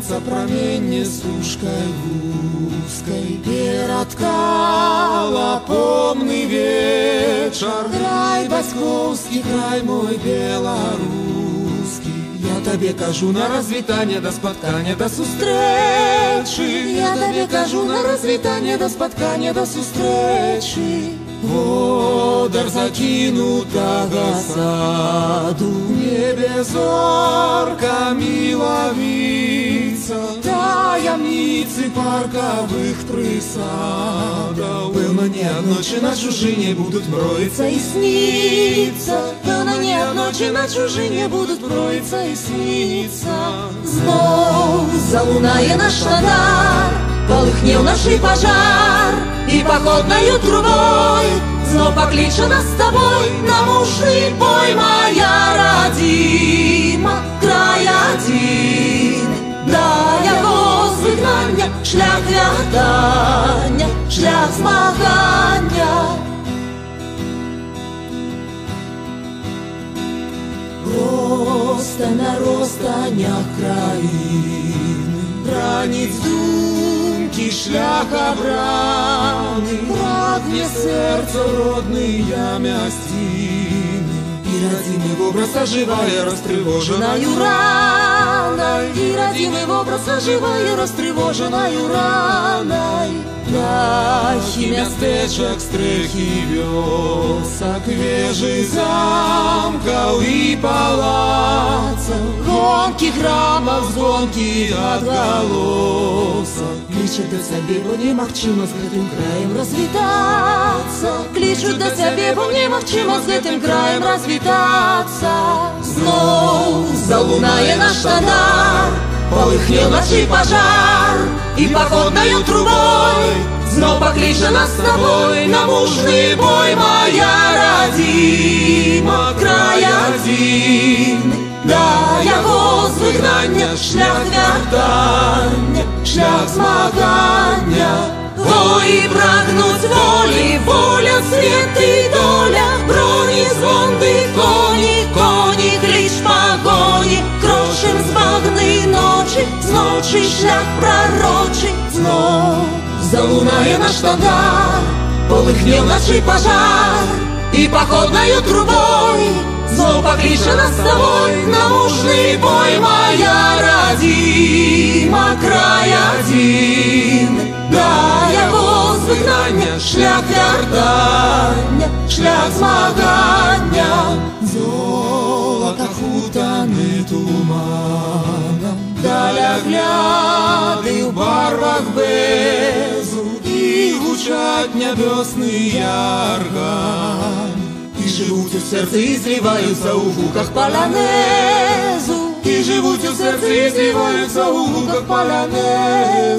сонца праменне стужкой вузкой ператкала помны вечар. Край бацькоўскі, край мой беларускі. Я табе кажу на развітанне, да спаткання, да сустрэчы. Я табе кажу на развітанне, да спаткання, да сустрэчы. Водар закінутага саду, небе зорка мілавіца, таямніцы паркавых прысадаў. Пэўна, не аднойчы на чужыне будуць мроіцца і сніцца. Пэўна, не аднойчы на чужыне будуць мроіцца і сніцца. Зноў залунае наш радар, полыхне ў нашы пажар, і паходнаю трубой знов пакліча нас з табой на мужны бой. Моя радзіма, край адзіны, да яго звыгнання шлях вяртання, шлях змагання. Проста на ростанях краіны раніць думкі шлях абраны, прагне сэрца родныя мясціны. І радзімы вобраз ажывае растрывожанаю ранай, і радзімы вобраз ажывае растрывожанаю ранай. Дахі мястэчак, стрэхі вёсак, вежы замкаў і палацаў, гонкі храмаў, звонкі адгалосак. Клічуць да сябе, бо немагчыма з гэтым краем развітацца. Клічуць да сябе, бо немагчыма з гэтым краем развітацца. Зноў залунае наш радар, полыхне ўначы пажар, і паходнаю трубой знов пакліча нас з табой на мужны бой. Моя радзіма, край адзіны, да яго звыгнання шлях вяртання, шлях змагання. Ой, прагнуць волі, воля, свет і доля, броні, звонды, коні, коні, кліч пагоні, крошым з багны ночы, з ночы шлях прарочы. Знов залунае наш радар, полыхне ўначы пажар, і паходнаю трубой знов пакліча нас з табой на мужны бой. Моя радзіма, край адзіны, да яго звыгнання шлях вяртання, шлях змагання. Золата хутаны туманам, далягляды ў барвах безу, і гучаць нябёсныя арганы. І жывуць у сэрцы і зліваюцца ў гуках палянезу, і жывуць у сэрцы і зліваюцца ў гуках палянезу.